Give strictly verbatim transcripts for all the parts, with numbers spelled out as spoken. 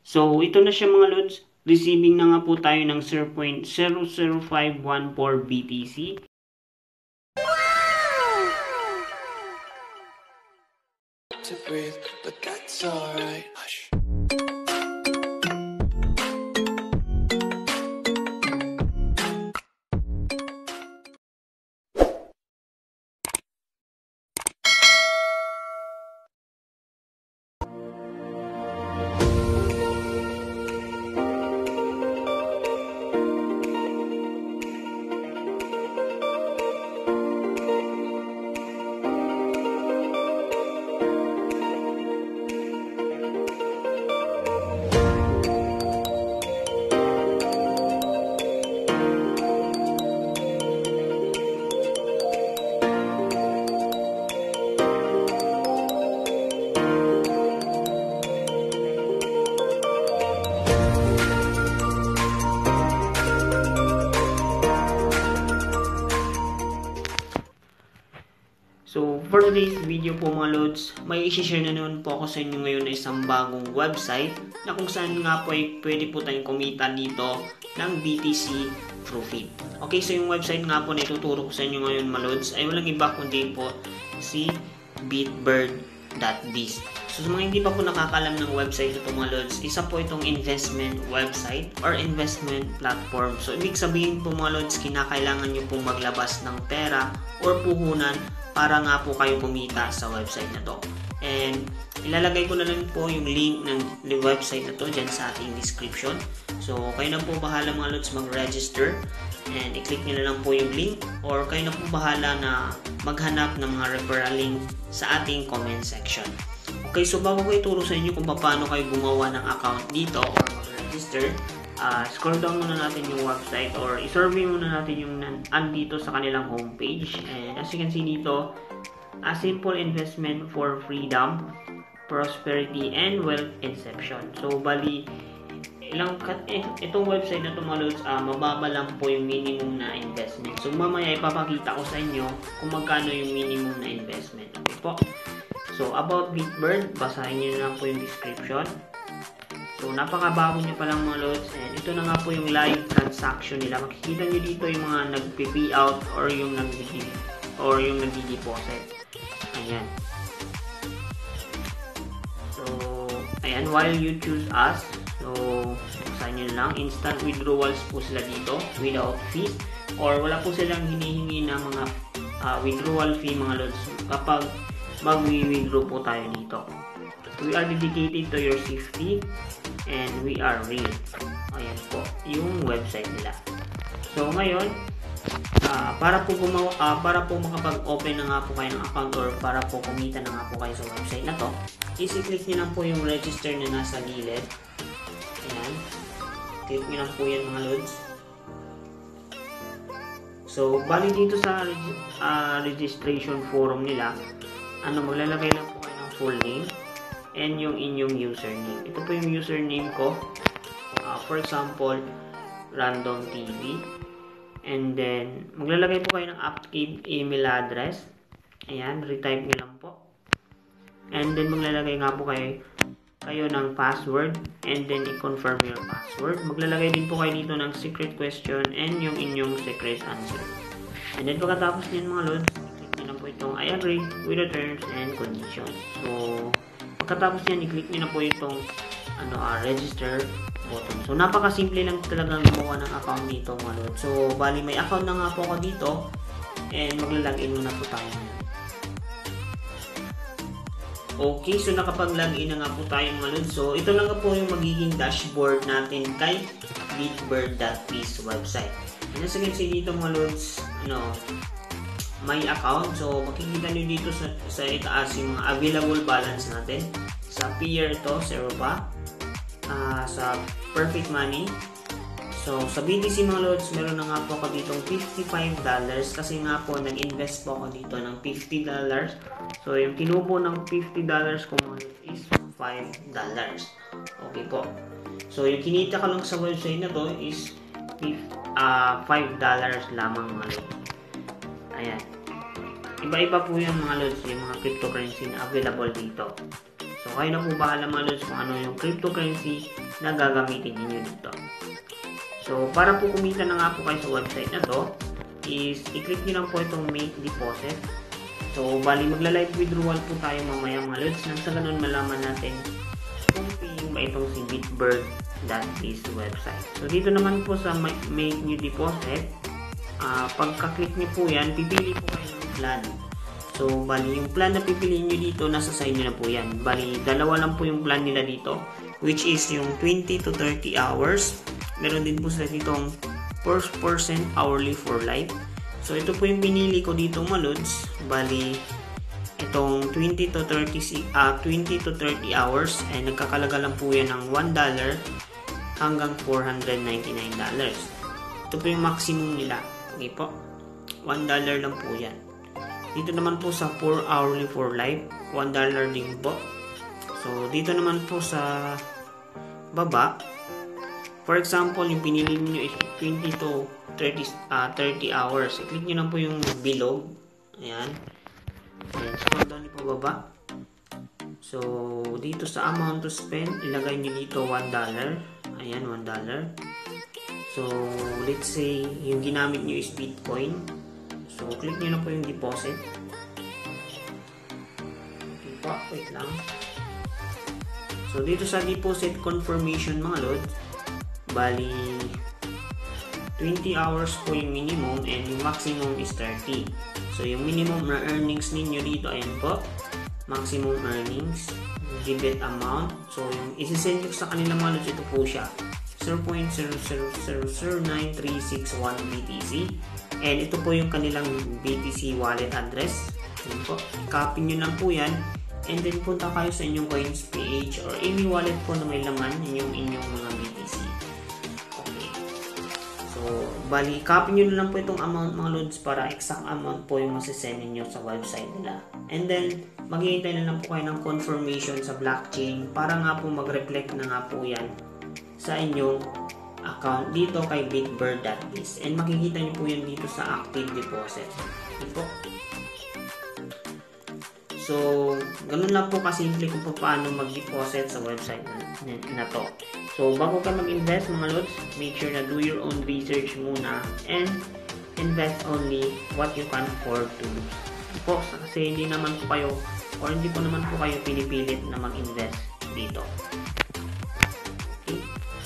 So, ito na siya mga lods. Receiving na nga po tayo ng zero point zero zero five one four B T C. To breathe, but that's alright. Hush. So, for today's video po mga lods, may isi-share na naman po ako sa inyo ngayon na isang bagong website na kung saan nga po ay pwede po tayong kumita dito ng B T C through feed. Okay, so yung website nga po na ituturo ko sa inyo ngayon mga lods ay walang iba kundi po si bitbird dot biz. So, sa mga hindi pa po nakakalam ng website ito mga lods, isa po itong investment website or investment platform. So, ibig sabihin po mga lods, kinakailangan nyo pong maglabas ng pera or puhunan para nga po kayo kumita sa website na to. And ilalagay ko na lang po yung link ng website na to dyan sa ating description. So kayo na po bahala mga lods mag-register and i-click nyo na lang po yung link, or kayo na po bahala na maghanap ng mga referral link sa ating comment section. Okay, so bago ko ituro sa inyo kung paano kayo gumawa ng account dito or mag-register, Uh, scroll down muna natin yung website or i-survey muna natin yung andito sa kanilang homepage. And as you can see dito, a simple investment for freedom, prosperity, and wealth inception. So, bali, ilang kat eh, itong website na mga lods, uh, mababa lang po yung minimum na investment. So, mamaya ipapakita ko sa inyo kung magkano yung minimum na investment. Okay po? So, about Bitbird, basahin nyo na lang po yung description. So, napakabago nyo pa lang mga lods, and ito na nga po yung live transaction nila. Makikita nyo dito yung mga nag-pay out or yung nag-deposit or yung nag-deposit. Ayan. So, ayan, while you choose us, so, buksan nyo lang, instant withdrawals po sila dito without fees, or wala po silang hinihingi na mga uh, withdrawal fee mga lods kapag mag-withdraw po tayo dito. We are dedicated to your safety and we are real. Ayan po yung website nila. So ngayon, uh, para po gumawa, uh, para po makapag-open na nga po kayo ng account or para po kumita na nga po kayo sa website na to, isi-click niyo lang po yung register na nasa gilid. Ayan. Click niyo lang po yan mga lods. So, bali dito sa uh, registration forum nila, ano, maglalagay lang po kayo ng full name and yung inyong username. Ito po yung username ko. Uh, for example, Random T V. And then, maglalagay po kayo ng active email address. Ayan, retype nyo lang po. And then, maglalagay nga po kayo, kayo ng password. And then, i-confirm your password. Maglalagay din po kayo dito ng secret question and yung inyong secret answer. And then, pagkatapos nyan mga lods, click nyo lang po itong I agree with the terms and conditions. So, pagkatapos yan, i-click nyo na po itong ano, uh, register button. So, napaka-simple lang talagang gumawa ng account dito mga lods. So, bali may account na nga po ako dito and maglalagin muna po tayo. Okay, so nakapag-login na nga po tayo mga lods. So, ito lang po yung magiging dashboard natin kay bitbird dot biz website. And as you can see dito mga lods, ano, my account. So, makikita nyo dito sa, sa itaas yung mga available balance natin. Sa Payer ito, zero pa. Uh, sa Perfect Money. So, sa B T C mga lods, meron na nga po ako ditong fifty-five dollars kasi nga po, nag-invest po ako dito ng fifty dollars. So, yung kinupo ng fifty dollars ko mga lods is five dollars. Okay po. So, yung kinita ko lang sa website na to is uh, five dollars lamang mga lods. Ayan. Iba-iba po yung mga lods, yung mga cryptocurrency na available dito. So, kayo na po bahala mga lods kung ano yung cryptocurrency na gagamitin niyo dito. So, para po kumita na nga po kayo sa website na to, is i-click nyo lang po itong make deposit. So, bali magla-live withdrawal po tayo mamaya mga lods, nang sa ganun malaman natin kung paying ba itong si Bitbird dot biz website. So, dito naman po sa make new deposit, uh, pagka-click nyo po yan, pipili po kayo ng plan. So, bali yung plan na pipiliin nyo dito, nasa side nyo na po yan. Bali, dalawa lang po yung plan nila dito, which is yung twenty to thirty hours. Meron din po sila ditong four percent hourly for life. So, ito po yung pinili ko dito mga lods. Bali, itong twenty to thirty hours ay nagkakalaga lang po yan ng one dollar hanggang four hundred ninety-nine dollars. Ito po yung maximum nila. Okay po? one dollar lang po yan. Dito naman po sa four hourly for life, one dollar din po. So, dito naman po sa baba, for example, yung pinili niyo is twenty to thirty hours. I-click nyo lang po yung below. Ayan. Ayan. Scroll down niyo po baba. So, dito sa amount to spend, ilagay nyo dito one dollar. Ayan, one dollar. So, let's say, yung ginamit nyo is Bitcoin. So, click nyo na po yung deposit. Okay po, wait lang. So, dito sa deposit confirmation mga lods, bali, twenty hours po yung minimum and yung maximum is thirty. So, yung minimum na earnings ninyo dito, ayan po, maximum earnings, debit amount. So, yung isisend nyo sa kanila mga lods, ito po siya, zero point zero zero zero zero nine three six one B T C. And ito po yung kanilang B T C wallet address. Ayan po, copy nyo lang po yan. And then, punta kayo sa inyong coins page or any wallet po na may laman yung inyong mga B T C. Okay. So, bali, copy nyo na lang po itong amount mga loads para exact amount po yung masisend nyo sa website nila. And then, maghihintay na lang po kayo ng confirmation sa blockchain para nga po mag-reflect na nga po yan sa inyong account dito kay Bitbird dot biz. And makikita nyo po yan dito sa active deposit. Ito. So, ganun lang po kasimple kung paano mag-deposit sa website na, na to. So, bago ka mag-invest mga lods, make sure na do your own research muna and invest only what you can afford to lose. Po, kasi hindi naman po kayo or hindi po naman po kayo pinipilit na mag-invest dito. Okay.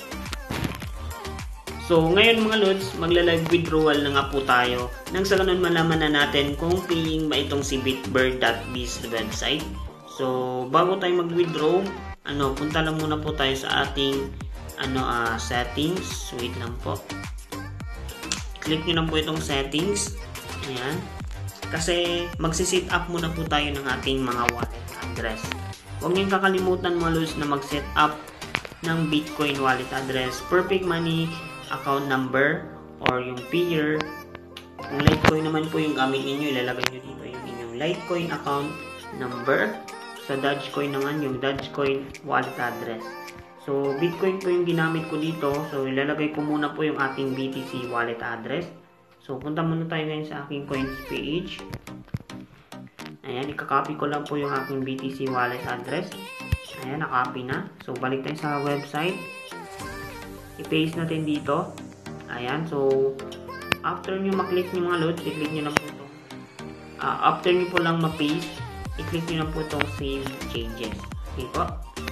So, ngayon mga lods, magla-live withdrawal na nga po tayo nang sa ganun malaman na natin kung paying ba itong si Bitbird dot biz website. So, bago tayo mag-withdraw, ano, punta lang muna po tayo sa ating ano, uh, settings. Wait lang po. Click nyo lang po itong settings. Ayan. Kasi magsiset up muna po tayo ng ating mga wallet address. Huwag nyo kakalimutan mga lods na mag-set up ng Bitcoin wallet address, Perfect Money account number, or yung peer. Kung Litecoin naman po yung gamit ninyo, ilalagay nyo dito yung inyong Litecoin account number. Sa Dogecoin naman, yung Dogecoin wallet address. So, Bitcoin po yung ginamit ko dito. So, ilalagay ko muna po yung ating B T C wallet address. So, punta muna tayo ngayon sa aking coins page. Ayan, ikakopy ko lang po yung aking B T C wallet address. Ayan, nakopy na. So, balik tayo sa website. I-paste natin dito. Ayan, so, after nyo maklik nyo mga loads, i-click nyo lang po ito. Uh, after nyo po lang ma-paste, i-click nyo lang po itong save changes. Okay po.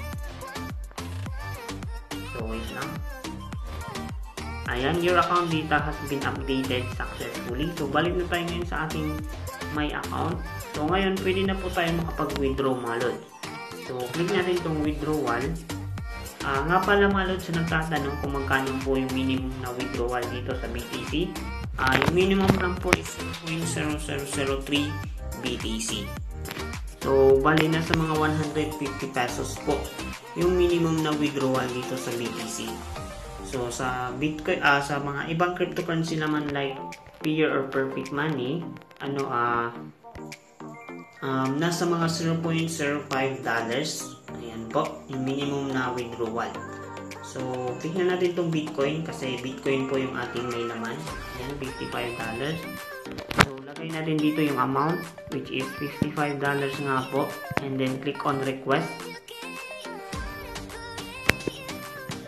So, wait lang. Ayan, your account data has been updated successfully. So, balik na tayo ngayon sa ating my account. So, ngayon, pwede na po tayo makapag-withdraw mga loads. So, click natin itong withdrawal. Uh, nga pala mga lods, sa nagtatanong kung magkano po yung minimum na withdrawal dito sa B T C. Uh, yung minimum lang po is zero point zero zero zero three B T C. So, bali na sa mga one hundred fifty pesos po yung minimum na withdrawal dito sa B T C. So, sa Bitcoin, uh, sa mga ibang cryptocurrency naman like Peer or Perfect Money, ano, ah, uh, um, nasa mga zero point zero five dollars. Ayan po, yung minimum na withdrawal. So, click na natin itong Bitcoin kasi Bitcoin po yung ating may laman. Ayan, fifty-five dollars. So, lagay natin dito yung amount which is fifty-five dollars nga po. And then, click on request.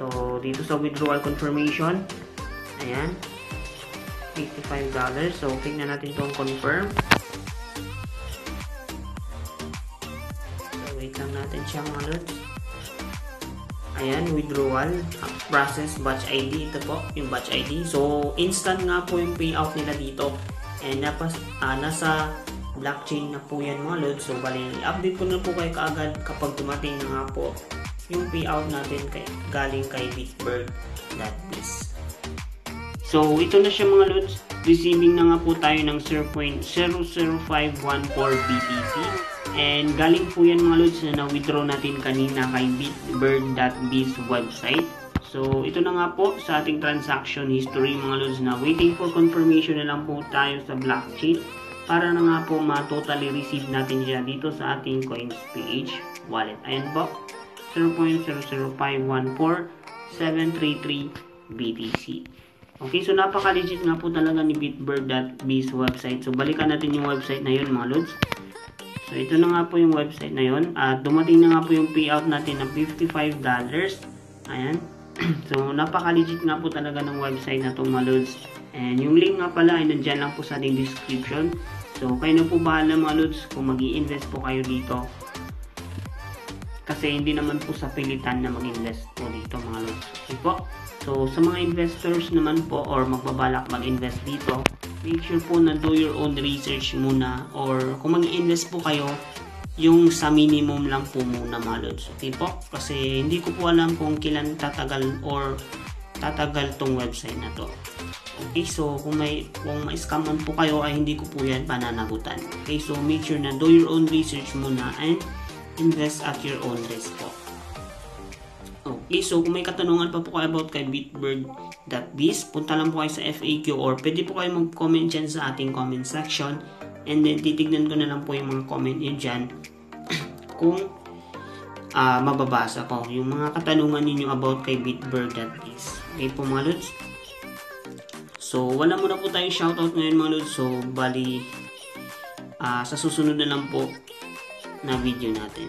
So, dito sa withdrawal confirmation, ayan, fifty-five dollars. So, click na natin itong confirm. So, wait lang natin siya mga lods. Ayan, withdrawal, process batch I D. Ito po, yung batch I D. So, instant nga po yung payout nila dito. And napas, uh, nasa blockchain na po yan mga lods. So, bali, update ko na po kayo kaagad kapag tumating na nga po yung payout natin kay, galing kay bitbird dot biz. So, ito na siya mga lods. Receiving na nga po tayo ng zero point zero zero five one four B T C. And galing po yan mga lods na na-withdraw natin kanina kay bitbird dot biz website. So, ito na nga po sa ating transaction history mga lods na waiting for confirmation na lang po tayo sa blockchain para na nga po ma-totally receive natin siya dito sa ating CoinsPH wallet. Ayan po, zero point zero zero five one four seven three three B T C. Okay, so napaka-legit nga po talaga ni bitbird dot biz website. So, balikan natin yung website na yun mga lods. So, ito na nga po yung website na yun. At dumating na nga po yung payout natin na fifty-five dollars. Ayan. So, napaka-legit nga po talaga ng website na itong mga lods. And yung link nga pala ay nandyan lang po sa ating description. So, kayo na po bahala mga lods kung mag-i-invest po kayo dito. Kasi hindi naman po sa pilitan na mag-invest po dito mga lods. Okay po. So, sa mga investors naman po or magbabalak mag-invest dito, make sure po na do your own research muna, or kung mag-invest po kayo, yung sa minimum lang po muna mga lods. Okay po? Kasi hindi ko po alam kung kailan tatagal or tatagal tong website na to. Okay, so kung may kung ma-scam man po kayo ay hindi ko po yan pananagutan. Okay, so make sure na do your own research muna and invest at your own risk po. Okay, so kung may katanungan pa po kayo about kay bitbird dot biz, punta lang po kayo sa F A Q or pwede po kayo mag-comment dyan sa ating comment section, and then titignan ko na lang po yung mga comment nyo dyan kung uh, mababasa ko yung mga katanungan ninyo about kay bitbird dot biz. Okay po mga lods. So wala muna po tayong shoutout ngayon mga lods. So bali uh, sa susunod na lang po na video natin.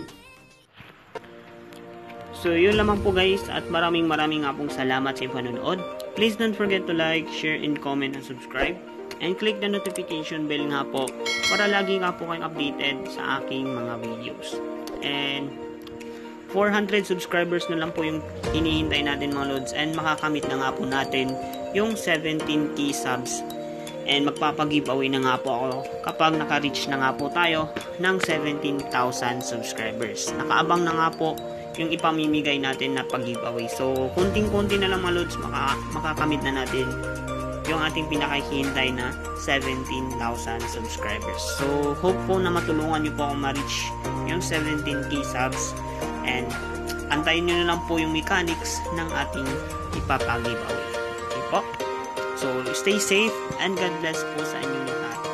So, yun lamang po guys, at maraming maraming nga pong salamat sa panonood. Please don't forget to like, share, and comment, and subscribe. And click the notification bell nga po para lagi nga po kayong updated sa aking mga videos. And four hundred subscribers na lang po yung hinihintay natin mga lods, and makakamit na nga po natin yung seventeen K subs. And magpapag-giveaway na nga po ako kapag naka-reach na nga po tayo ng seventeen thousand subscribers. Nakaabang na nga po yung ipamimigay natin na pag-giveaway. So, kunting-kunti na lang mga lods, maka makakamit na natin yung ating pinakahihintay na seventeen thousand subscribers. So, hope po na matulungan nyo po ako ma-reach yung seventeen K subs, and antayin nyo na lang po yung mechanics ng ating ipapag-giveaway. Okay po? So, stay safe and God bless po sa inyong lahat.